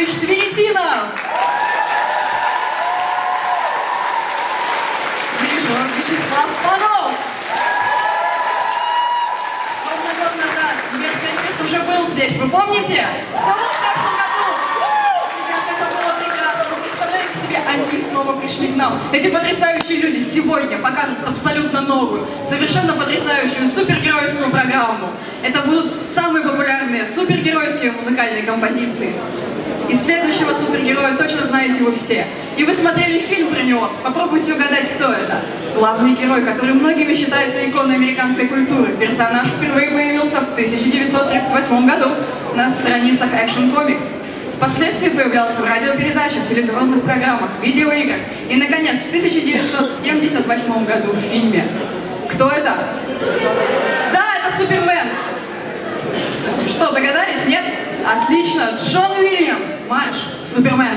Иванович Тверетинов. Дирижер Вячеслав Панов. Ровно год назад университет уже был здесь, вы помните? Да, в прошлом году. Ребята, это было прекрасно. Вы представляете себе, они снова пришли к нам. Эти потрясающие люди сегодня покажут абсолютно новую, совершенно потрясающую супергеройскую программу. Это будут самые популярные супергеройские музыкальные композиции. И следующего супергероя точно знаете вы все. И вы смотрели фильм про него. Попробуйте угадать, кто это. Главный герой, который многими считается иконой американской культуры. Персонаж впервые появился в 1938 году на страницах Action Comics. Впоследствии появлялся в радиопередачах, телевизионных программах, видеоиграх. И, наконец, в 1978 году в фильме. Кто это? Да, это Супермен! Что, догадались? Нет? Отлично! Джон Уильямс! Марш! Супермен!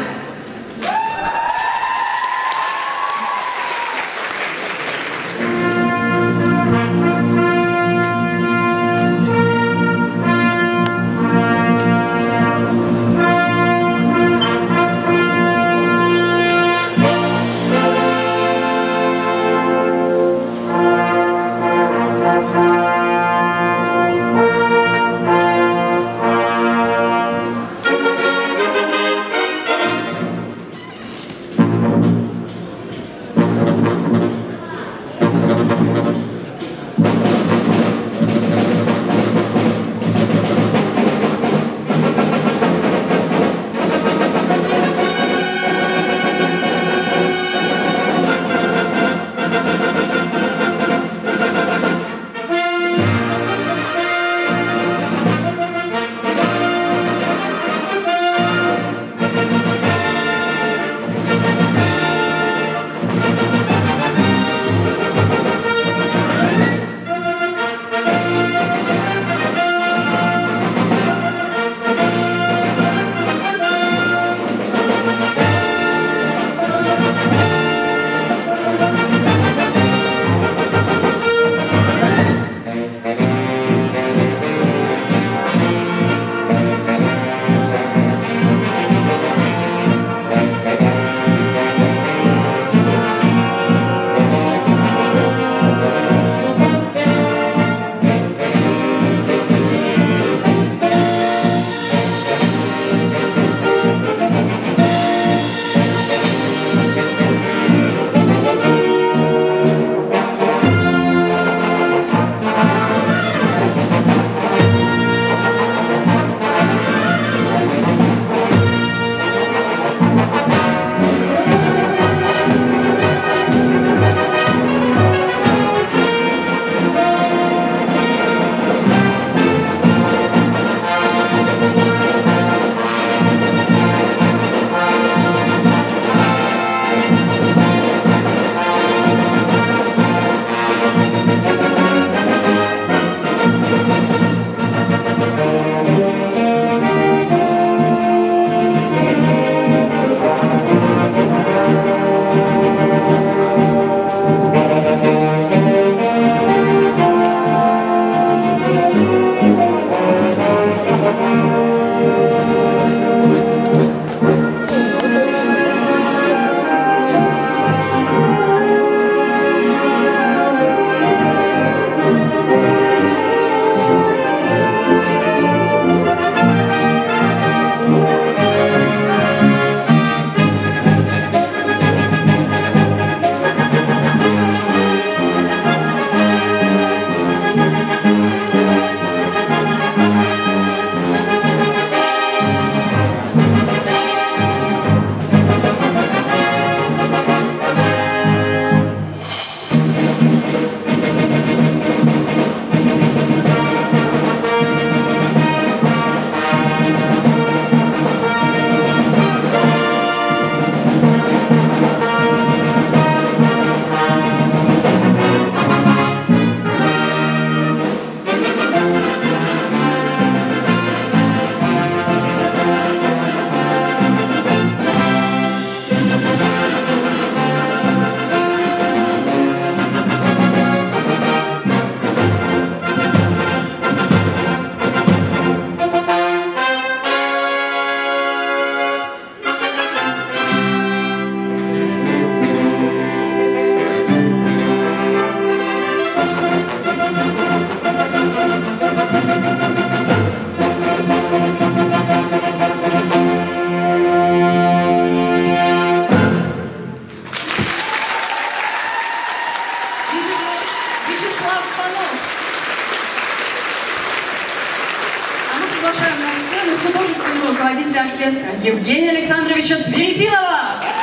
приглашаем на сцену художественного руководителя оркестра Евгения Александровича Тверетинова.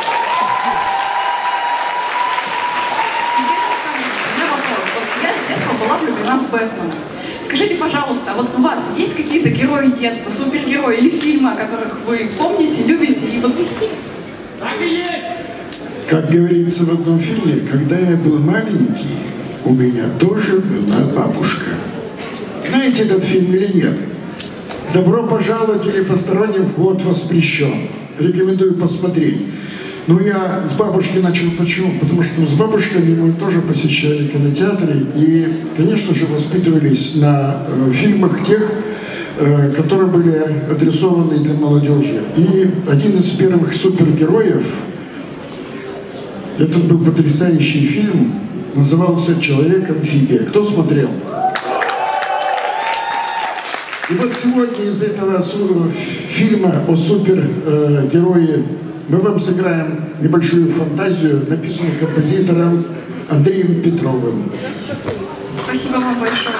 Евгений Александрович, у меня вопрос. Вот я с детства была влюблена в Бэтмена. Скажите, пожалуйста, вот у вас есть какие-то герои детства, супергерои или фильмы, о которых вы помните, любите и вот... Так и есть! Как говорится в одном фильме, когда я был маленький, у меня тоже была бабушка. Знаете этот фильм или нет? «Добро пожаловать» или «Посторонним вход воспрещен». Рекомендую посмотреть. Но я с бабушки начал. Почему? Потому что с бабушками мы тоже посещали кинотеатры и, конечно же, воспитывались на фильмах тех, которые были адресованы для молодежи. И один из первых супергероев, это был потрясающий фильм, назывался «Человек-амфибия». Кто смотрел? И вот сегодня из этого фильма о супергерое мы вам сыграем небольшую фантазию, написанную композитором Андреем Петровым. Спасибо вам большое.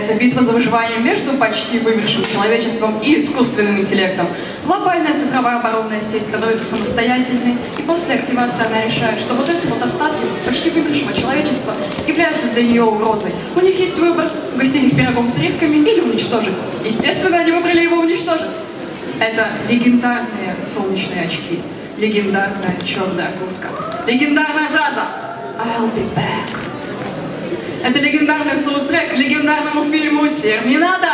разгорается битва за выживание между почти вымершим человечеством и искусственным интеллектом. Глобальная цифровая оборонная сеть становится самостоятельной, и после активации она решает, что вот эти вот остатки почти вымершего человечества являются для нее угрозой. У них есть выбор — угостить их пирогом с рисками или уничтожить. Естественно, они выбрали его уничтожить. Это легендарные солнечные очки, легендарная черная куртка, легендарная фраза «I'll be back». Это легендарный саундтрек к легендарному фильму «Терминатор».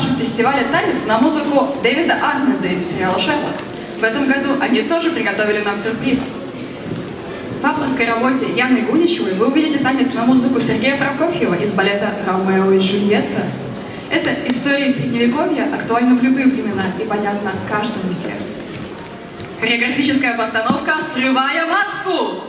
нашем фестивале танец на музыку Дэвида Арнольда из сериала «Шерлок». В этом году они тоже приготовили нам сюрприз. В авторской работе Яны Гуничевой вы увидите танец на музыку Сергея Прокофьева из балета «Ромео и Джульетта». Это история средневековья, актуальна в любые времена и понятна каждому сердцу. Хореографическая постановка «Срывая маску».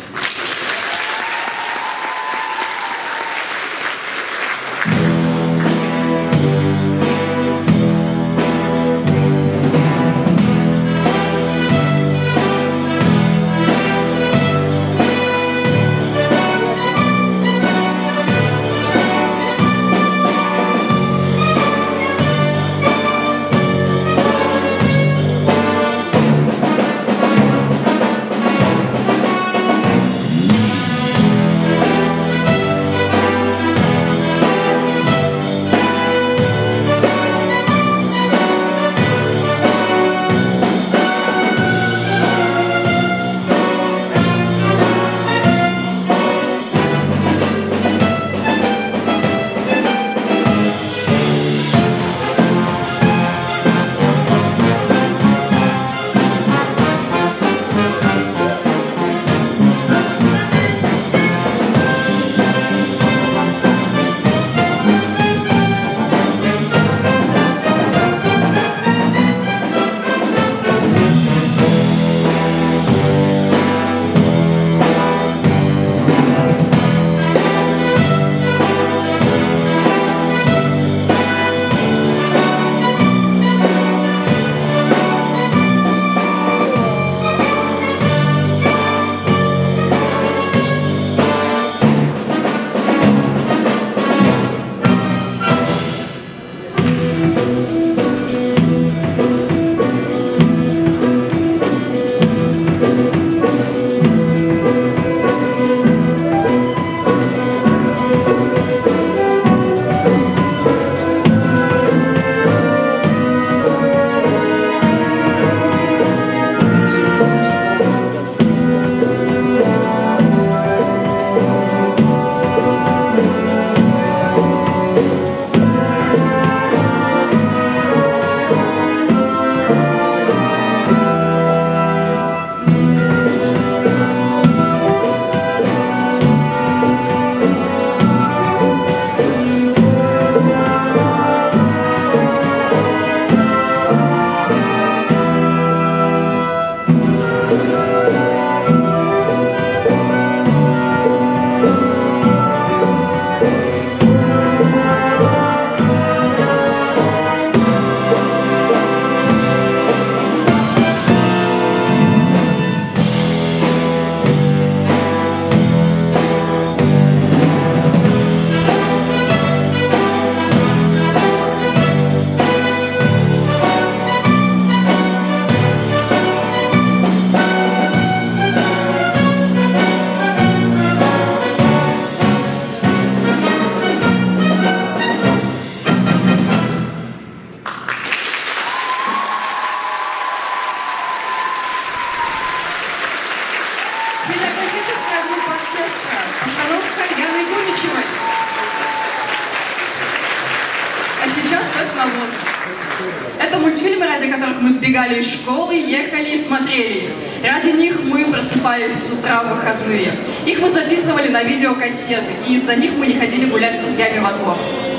Это мультфильмы, ради которых мы сбегали из школы, ехали и смотрели. Ради них мы просыпались с утра в выходные. Их мы записывали на видеокассеты, и из-за них мы не ходили гулять с друзьями во двор.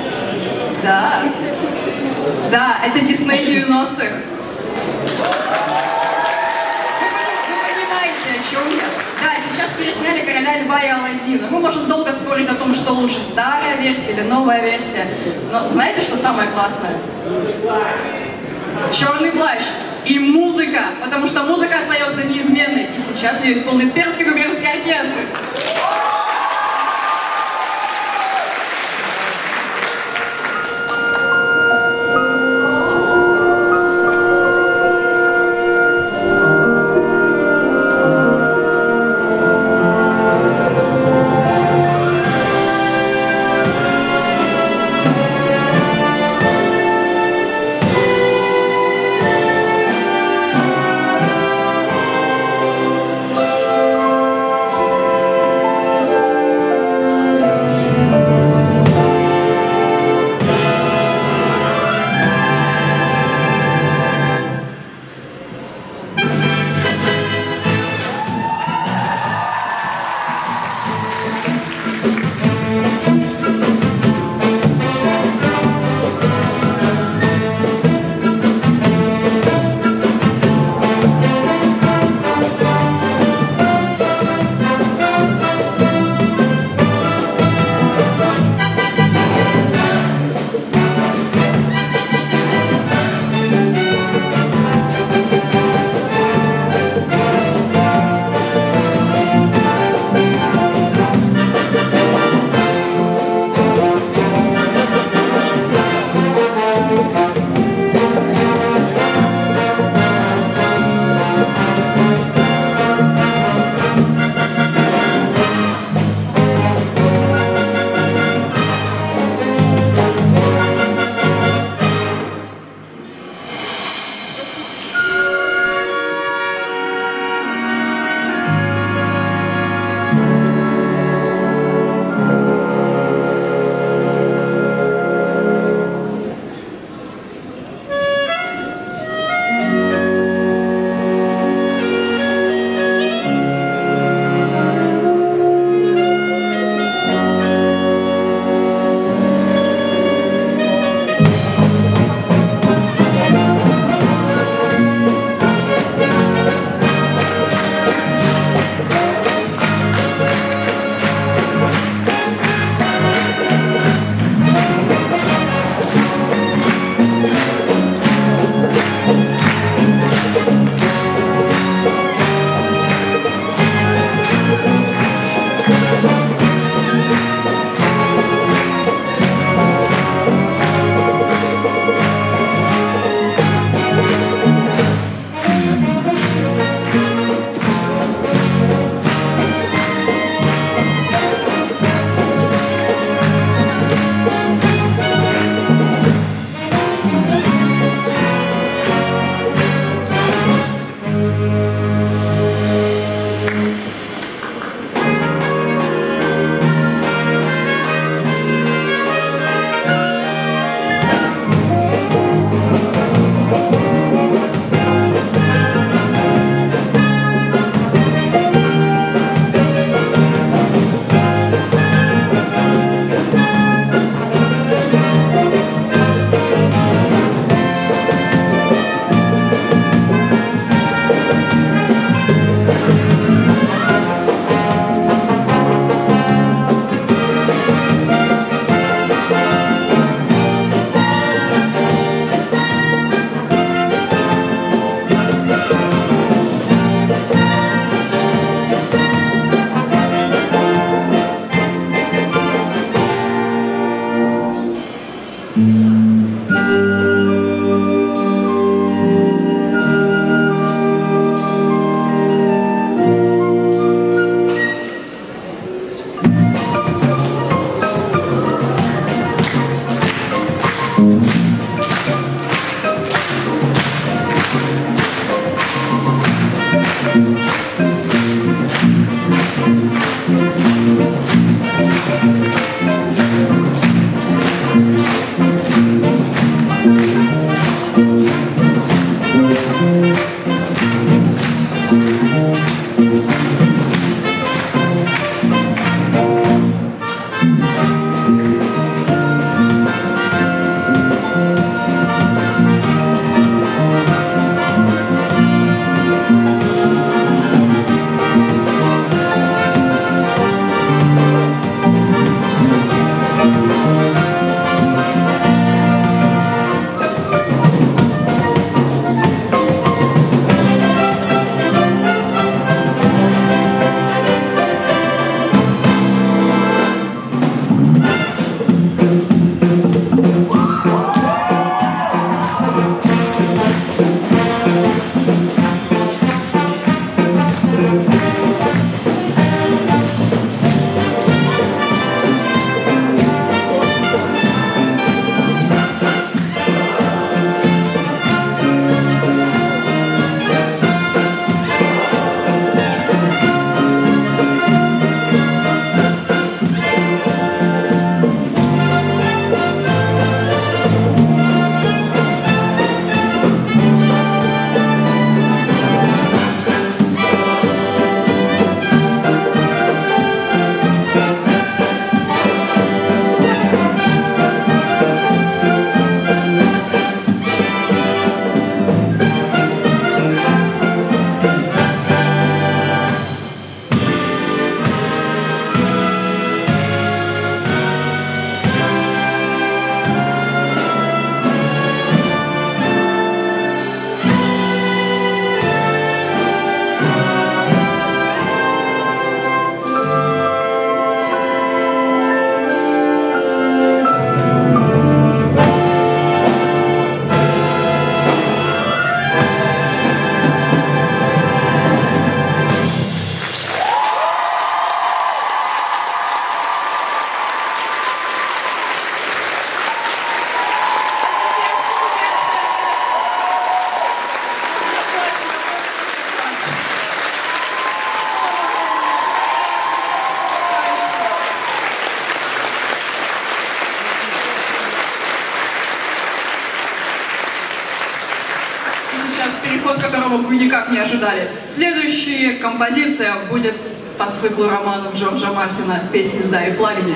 Да, это Дисней 90-х. Вы понимаете, о чем я? Да, сейчас пересняли «Короля льва» и «Аладдина». Мы можем долго спорить о том, что лучше, старая версия или новая версия. Но знаете, что самое классное? «Черный плащ» и музыка, потому что музыка остается неизменной. И сейчас ее исполнит Пермский губернский оркестр. переход которого вы никак не ожидали. Следующая композиция будет по циклу романов Джорджа Мартина «Песни льда и пламени».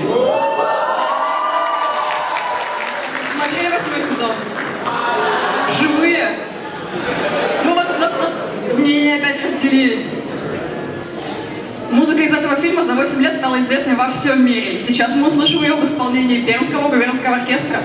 Смотрели 8-й сезон? Живые? Ну вот мнения опять разделились. Музыка из этого фильма за 8 лет стала известной во всем мире. И сейчас мы услышим ее в исполнении Пермского губернского оркестра.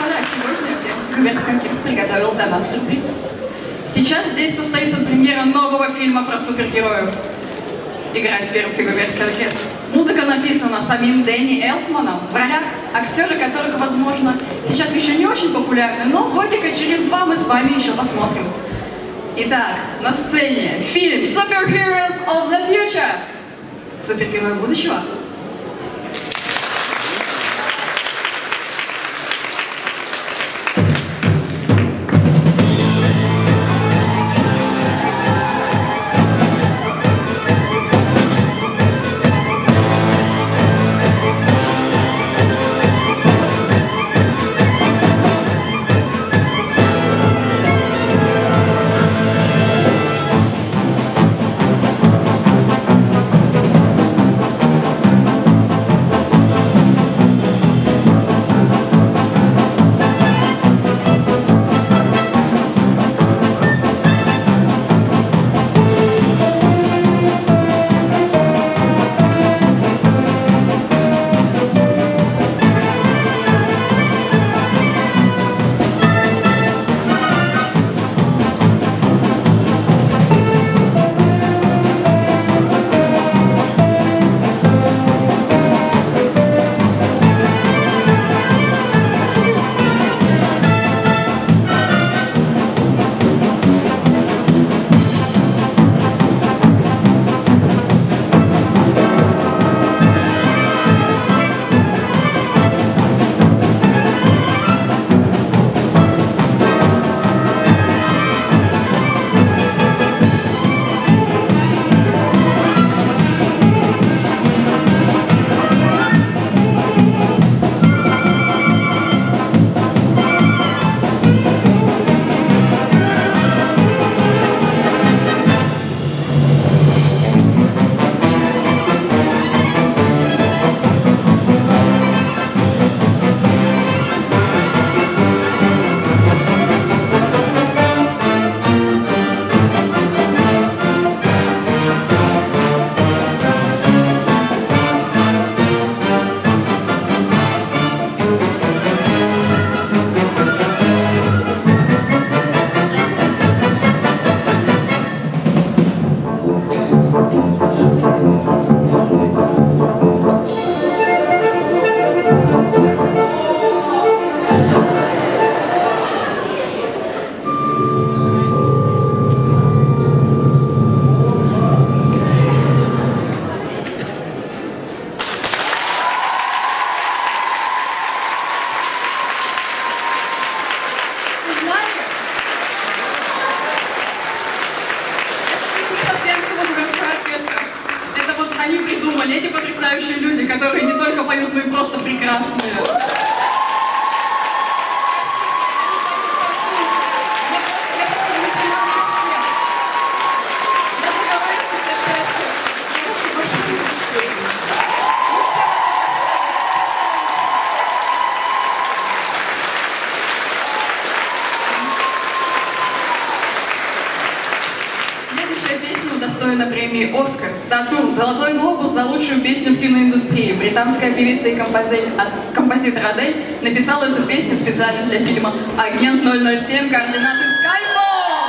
господа, сегодня Губернсканкерс приготовил для нас сюрприз. Сейчас здесь состоится премьера нового фильма про супергероев. Играет Пермский губернский оркестр. Музыка написана самим Дэнни Элфманом в ролях актеры, которых, возможно, сейчас еще не очень популярны, но годика через 2 мы с вами еще посмотрим. Итак, на сцене фильм Superheroes of the Future. Супергерои будущего. Они придумали, эти потрясающие люди, которые не только поют, но и просто прекрасные. Достойна премии «Оскар», «Сатурн», «Золотой глобус» за лучшую песню в киноиндустрии. Британская певица и композитор Адель написала эту песню специально для фильма «Агент 007. Координаты Skyfall».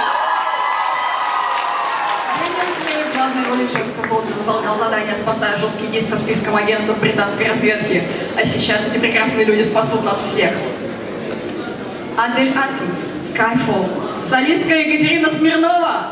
В главной роли Джеймса Бонда выполнял задание, спасая жесткий диск со списком агентов британской разведки. А сейчас эти прекрасные люди спасут нас всех. Адель Аткинс, «Skyfall». Солистка Екатерина Смирнова.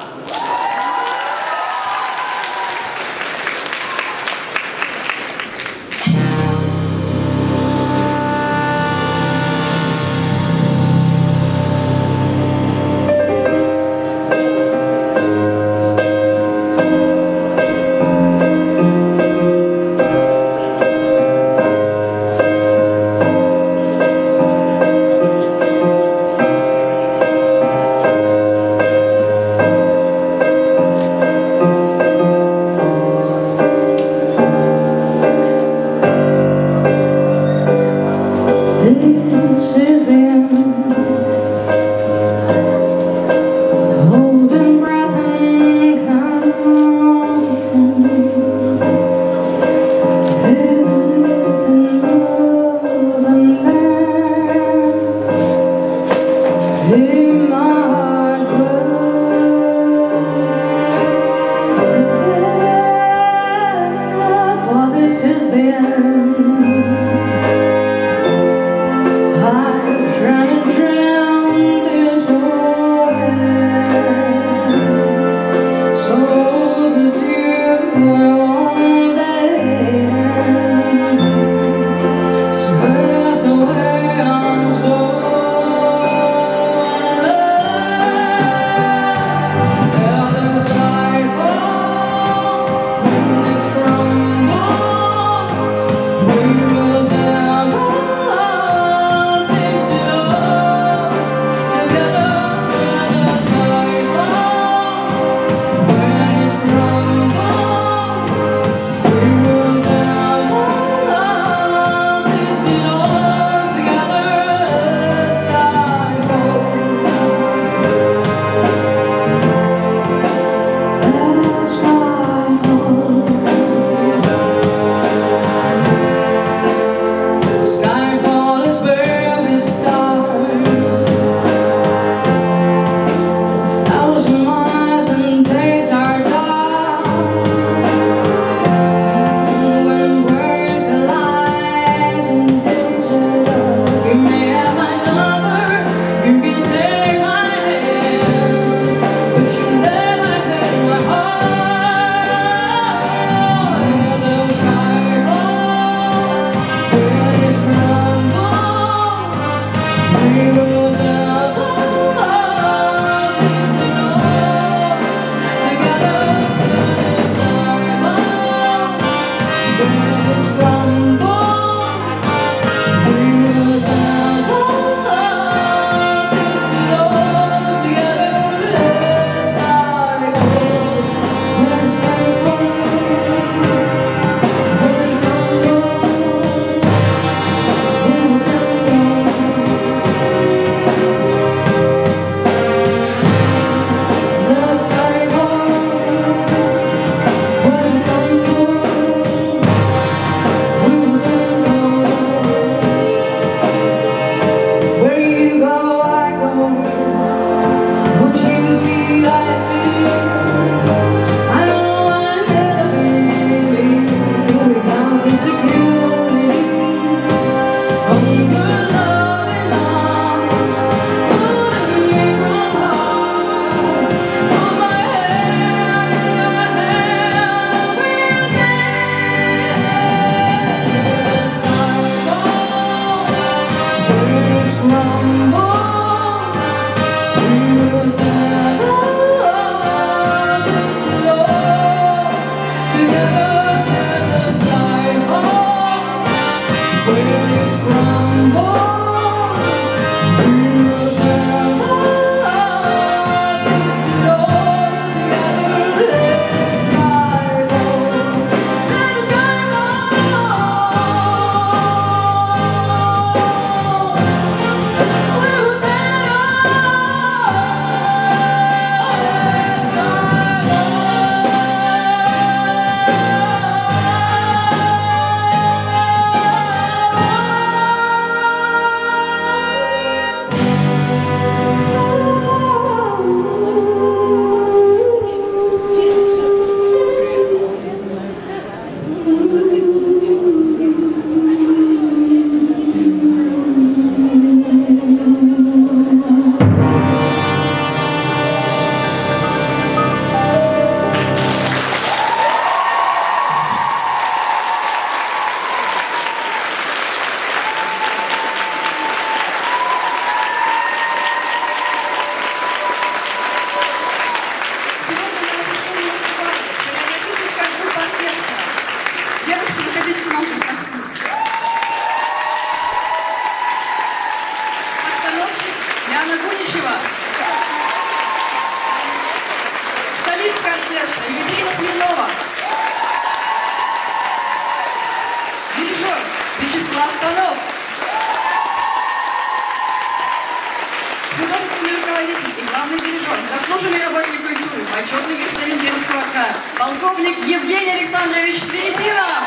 Заслуженный работник культуры, почетный гражданин Пермского края, полковник Евгений Александрович Третьянов.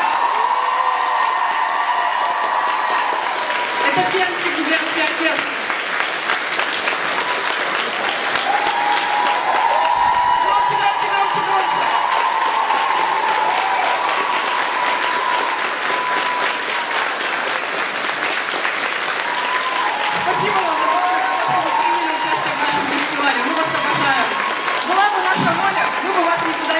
Это Пермский губернский оркестр. Громче, громче, громче, громче. Спасибо вам, что вы приняли участие в нашем фестивале. Мы вас обожаем. Была бы наша воля, мы бы вас никуда